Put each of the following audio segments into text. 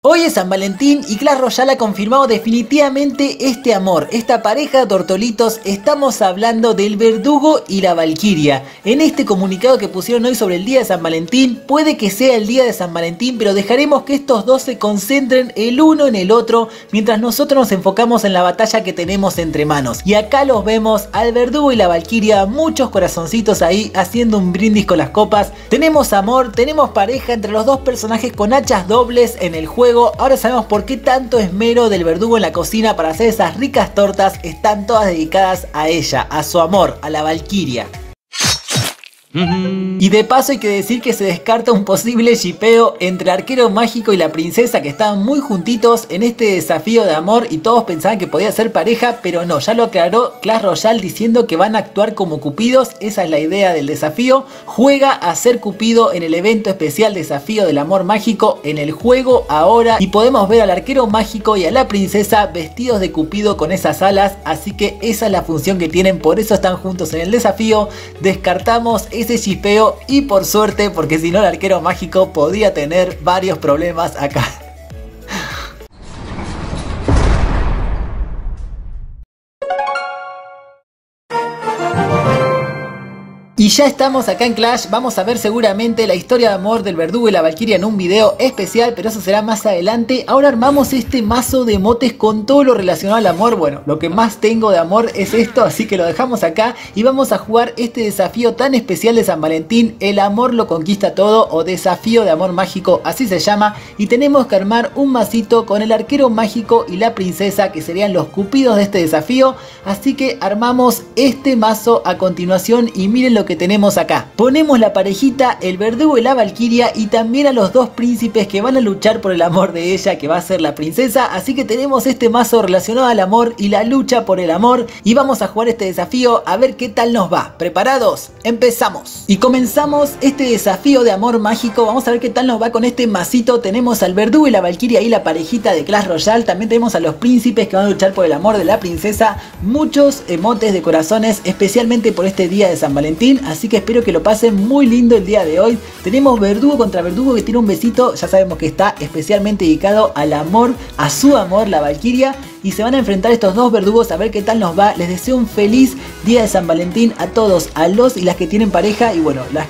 Hoy es San Valentín y Clash Royale ha confirmado definitivamente este amor, esta pareja de tortolitos. Estamos hablando del verdugo y la valquiria. En este comunicado que pusieron hoy sobre el día de San Valentín, puede que sea el día de San Valentín, pero dejaremos que estos dos se concentren el uno en el otro, mientras nosotros nos enfocamos en la batalla que tenemos entre manos. Y acá los vemos al verdugo y la valquiria, muchos corazoncitos ahí haciendo un brindis con las copas. Tenemos amor, tenemos pareja entre los dos personajes con hachas dobles en el juego. Ahora sabemos por qué tanto esmero del verdugo en la cocina para hacer esas ricas tortas. Están todas dedicadas a ella, a su amor, a la valquiria. Y de paso hay que decir que se descarta un posible shipeo entre el arquero mágico y la princesa, que estaban muy juntitos en este desafío de amor y todos pensaban que podía ser pareja, pero no, ya lo aclaró Clash Royale diciendo que van a actuar como cupidos. Esa es la idea del desafío. Juega a ser cupido en el evento especial desafío del amor mágico en el juego ahora, y podemos ver al arquero mágico y a la princesa vestidos de cupido con esas alas, así que esa es la función que tienen, por eso están juntos en el desafío. Descartamos ese shipeo y por suerte, porque si no el arquero mágico podría tener varios problemas acá. Y ya estamos acá en Clash, vamos a ver seguramente la historia de amor del verdugo y la valquiria en un video especial, pero eso será más adelante. Ahora armamos este mazo de emotes con todo lo relacionado al amor. Bueno, lo que más tengo de amor es esto, así que lo dejamos acá y vamos a jugar este desafío tan especial de San Valentín, el amor lo conquista todo, o desafío de amor mágico, así se llama. Y tenemos que armar un masito con el arquero mágico y la princesa, que serían los cupidos de este desafío. Así que armamos este mazo a continuación y miren lo que tenemos acá. Ponemos la parejita, el verdugo y la valquiria, y también a los dos príncipes que van a luchar por el amor de ella, que va a ser la princesa. Así que tenemos este mazo relacionado al amor y la lucha por el amor, y vamos a jugar este desafío a ver qué tal nos va. ¿Preparados? Empezamos. Y comenzamos este desafío de amor mágico. Vamos a ver qué tal nos va con este masito. Tenemos al verdugo y la valquiria y la parejita de Clash Royale. También tenemos a los príncipes que van a luchar por el amor de la princesa. Muchos emotes de corazones, especialmente por este día de San Valentín. Así que espero que lo pasen muy lindo el día de hoy. Tenemos verdugo contra verdugo que tiene un besito. Ya sabemos que está especialmente dedicado al amor, a su amor, la valquiria. Y se van a enfrentar estos dos verdugos a ver qué tal nos va. Les deseo un feliz día de San Valentín a todos, a los y las que tienen pareja. Y bueno, las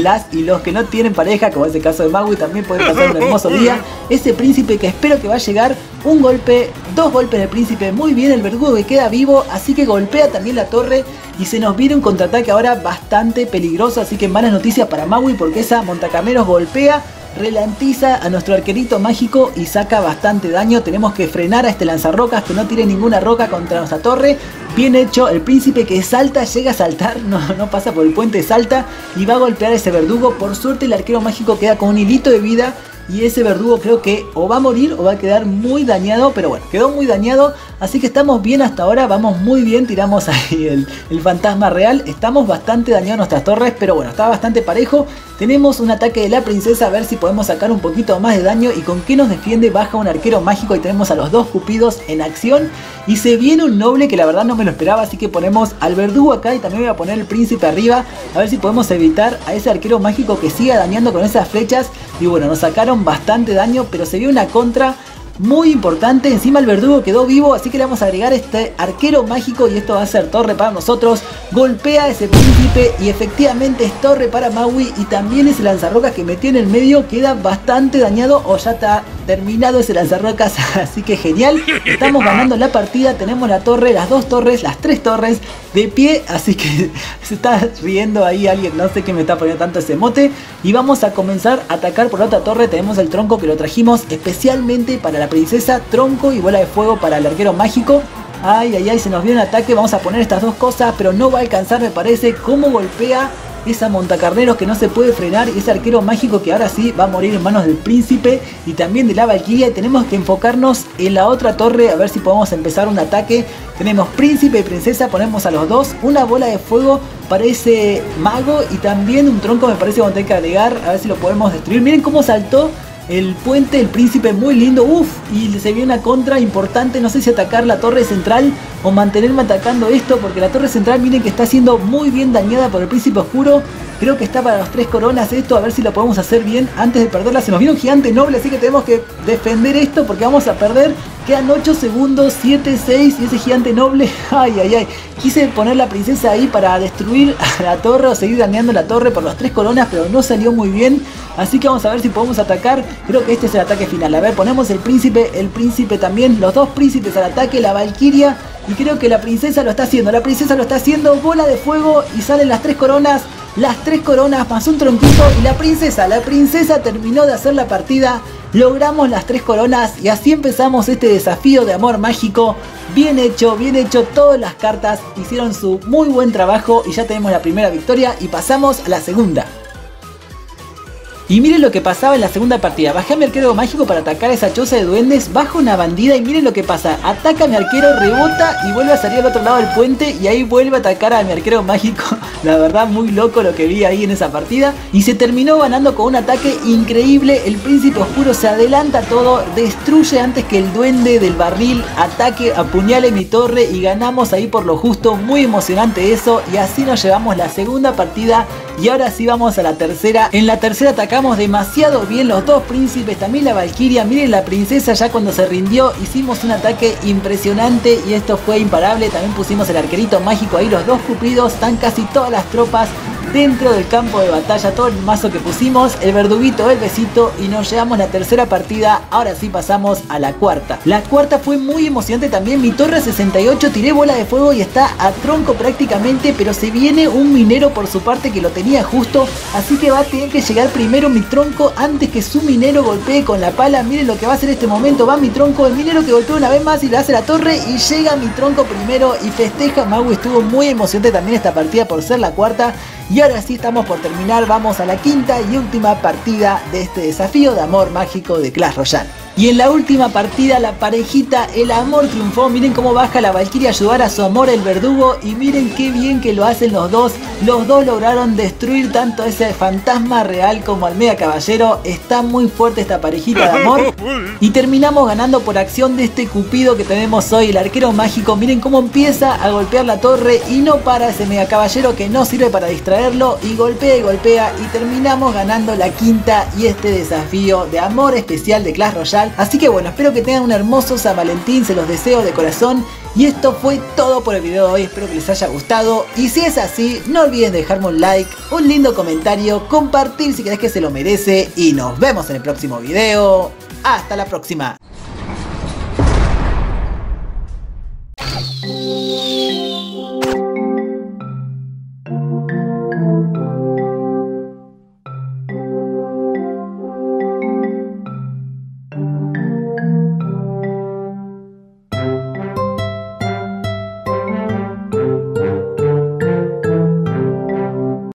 y los que no tienen pareja, como es el caso de Maui, también pueden pasar un hermoso día. Ese príncipe que espero que va a llegar. Un golpe, dos golpes del príncipe. Muy bien el verdugo que queda vivo. Así que golpea también la torre. Y se nos viene un contraataque ahora bastante peligroso. Así que malas noticias para Maui, porque esa montacarneros golpea, relantiza a nuestro arquerito mágico y saca bastante daño. Tenemos que frenar a este lanzarrocas que no tire ninguna roca contra nuestra torre. Bien hecho, el príncipe que salta, llega a saltar, no pasa por el puente, salta y va a golpear a ese verdugo. Por suerte el arquero mágico queda con un hilito de vida. Y ese verdugo creo que o va a morir o va a quedar muy dañado. Pero bueno, quedó muy dañado. Así que estamos bien hasta ahora, vamos muy bien. Tiramos ahí el fantasma real. Estamos bastante dañados nuestras torres, pero bueno, está bastante parejo. Tenemos un ataque de la princesa, a ver si podemos sacar un poquito más de daño. Y con qué nos defiende, baja un arquero mágico y tenemos a los dos cupidos en acción. Y se viene un noble que la verdad no me lo esperaba, así que ponemos al verdugo acá y también voy a poner el príncipe arriba. A ver si podemos evitar a ese arquero mágico que siga dañando con esas flechas. Y bueno, nos sacaron bastante daño, pero se vio una contra muy importante. Encima el verdugo quedó vivo, así que le vamos a agregar este arquero mágico y esto va a ser torre para nosotros. Golpea a ese príncipe y efectivamente es torre para Maui. Y también ese lanzarrocas que metió en el medio queda bastante dañado, o ya está terminado ese lanzarrocas. Así que genial, estamos ganando la partida. Tenemos la torre, las dos torres, las tres torres de pie. Así que se está riendo ahí alguien, no sé qué me está poniendo tanto ese mote. Y vamos a comenzar a atacar por la otra torre. Tenemos el tronco que lo trajimos especialmente para la princesa, tronco y bola de fuego para el arquero mágico. Ay, ay, ay, se nos viene un ataque. Vamos a poner estas dos cosas, pero no va a alcanzar, me parece. Cómo golpea esa montacarneros que no se puede frenar. Y ese arquero mágico que ahora sí va a morir en manos del príncipe y también de la valquiria. Y tenemos que enfocarnos en la otra torre, a ver si podemos empezar un ataque. Tenemos príncipe y princesa, ponemos a los dos. Una bola de fuego para ese mago y también un tronco, me parece, que vamos a tener que agregar. A ver si lo podemos destruir. Miren cómo saltó el puente del príncipe muy lindo, uff, y se viene una contra importante, no sé si atacar la torre central o mantenerme atacando esto, porque la torre central miren que está siendo muy bien dañada por el príncipe oscuro. Creo que está para los 3 coronas esto, a ver si lo podemos hacer bien antes de perderla. Se nos viene un gigante noble, así que tenemos que defender esto porque vamos a perder. Quedan 8 segundos, 7, 6 y ese gigante noble, ay, ay, ay. Quise poner la princesa ahí para destruir a la torre o seguir dañando la torre por los 3 coronas, pero no salió muy bien. Así que vamos a ver si podemos atacar. Creo que este es el ataque final. A ver, ponemos el príncipe también, los 2 príncipes al ataque, la valquiria. Y creo que la princesa lo está haciendo, bola de fuego y salen las 3 coronas. Las 3 coronas más un tronquito y la princesa terminó de hacer la partida. Logramos las 3 coronas y así empezamos este desafío de amor mágico. Bien hecho, todas las cartas hicieron su muy buen trabajo y ya tenemos la primera victoria y pasamos a la segunda. Y miren lo que pasaba en la segunda partida. Bajé a mi arquero mágico para atacar a esa choza de duendes. Bajo una bandida y miren lo que pasa. Ataca a mi arquero, rebota y vuelve a salir al otro lado del puente. Y ahí vuelve a atacar a mi arquero mágico. La verdad muy loco lo que vi ahí en esa partida. Y se terminó ganando con un ataque increíble. El príncipe oscuro se adelanta todo. Destruye antes que el duende del barril ataque, apuñale mi torre. Y ganamos ahí por lo justo. Muy emocionante eso. Y así nos llevamos la segunda partida. Y ahora sí vamos a la tercera. En la tercera atacamos demasiado bien los 2 príncipes, también la valquiria. Miren la princesa ya cuando se rindió. Hicimos un ataque impresionante y esto fue imparable. También pusimos el arquerito mágico ahí, los 2 cupidos. Están casi todas las tropas dentro del campo de batalla, todo el mazo que pusimos, el verduguito, el besito y nos llevamos la tercera partida. Ahora sí pasamos a la cuarta. La cuarta fue muy emocionante también. Mi torre 68 tiré bola de fuego y está a tronco prácticamente, pero se viene un minero por su parte que lo tenía justo, así que va a tener que llegar primero mi tronco antes que su minero golpee con la pala. Miren lo que va a hacer este momento, va mi tronco, el minero que golpea una vez más y le hace la torre y llega mi tronco primero y festeja. Mau estuvo muy emocionante también esta partida por ser la cuarta. Y ahora sí estamos por terminar, vamos a la quinta y última partida de este desafío de amor mágico de Clash Royale. Y en la última partida la parejita, el amor triunfó. Miren cómo baja la valquiria a ayudar a su amor el verdugo. Y miren qué bien que lo hacen los dos. Los dos lograron destruir tanto a ese fantasma real como al mega caballero. Está muy fuerte esta parejita de amor. Y terminamos ganando por acción de este cupido que tenemos hoy, el arquero mágico. Miren cómo empieza a golpear la torre y no para ese mega caballero que no sirve para distraerlo. Y golpea y terminamos ganando la quinta y este desafío de amor especial de Clash Royale. Así que bueno, espero que tengan un hermoso San Valentín, se los deseo de corazón. Y esto fue todo por el video de hoy, espero que les haya gustado. Y si es así, no olviden dejarme un like, un lindo comentario, compartir si crees que se lo merece. Y nos vemos en el próximo video. ¡Hasta la próxima!